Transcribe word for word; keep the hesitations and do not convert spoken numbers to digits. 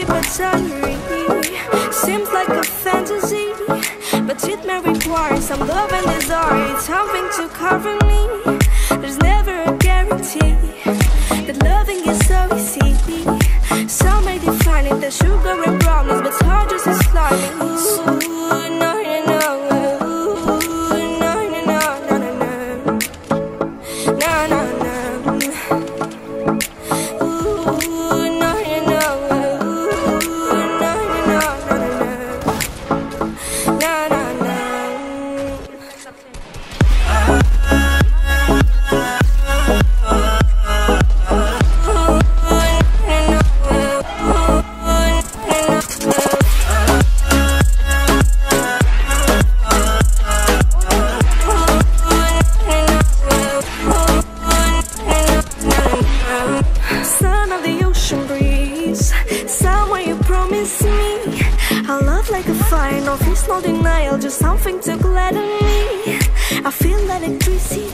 battery. Seems like a fantasy, but it may require some love and desire. Something to cover me. There's never a guarantee that loving is so easy. Some may define it as sugar and brownies, but hard just as slimy. Ooh, no, no, no. Ooh, no, no, no, no, no, no. No, no, no. Ooh, no, no, no. Ooh, no, no, no, no, no, no. No, no, no. Son of the ocean breeze, somewhere you promised me a love like a fire, no fears, no denial, just something to gladden me. I feel electricity